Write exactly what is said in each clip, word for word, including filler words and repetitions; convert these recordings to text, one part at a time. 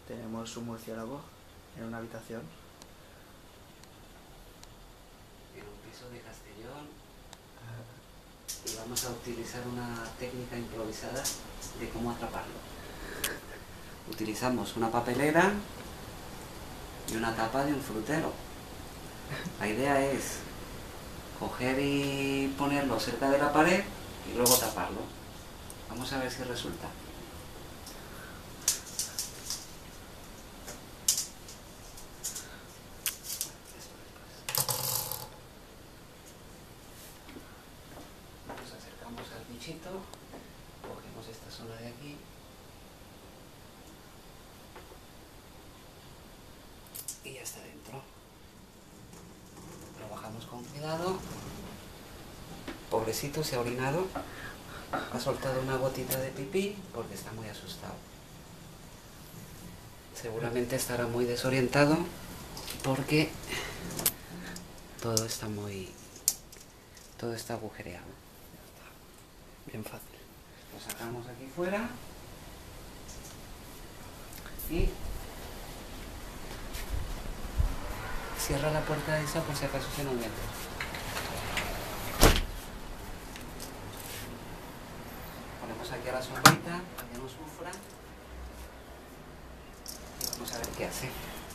Tenemos un murciélago en una habitación. En un piso de Castellón. Y vamos a utilizar una técnica improvisada de cómo atraparlo. Utilizamos una papelera y una tapa de un frutero. La idea es coger y ponerlo cerca de la pared y luego taparlo. Vamos a ver si resulta. Nos acercamos al bichito, cogemos esta zona de aquí y ya está dentro. Lo bajamos con cuidado. Pobrecito, se ha orinado. Ha soltado una gotita de pipí porque está muy asustado. Seguramente estará muy desorientado porque todo está muy... todo está agujereado. Bien fácil. Lo sacamos aquí fuera y cierra la puerta esa por si acaso se nos mete. Ponemos aquí a la sombrita para que no sufra y vamos a ver qué hace.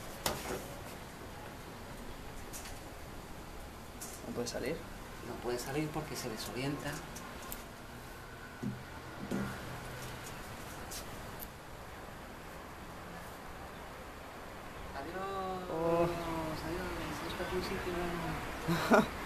¿No puede salir? No puede salir porque se desorienta. Adiós. Oh. Adiós. Busca un sitio.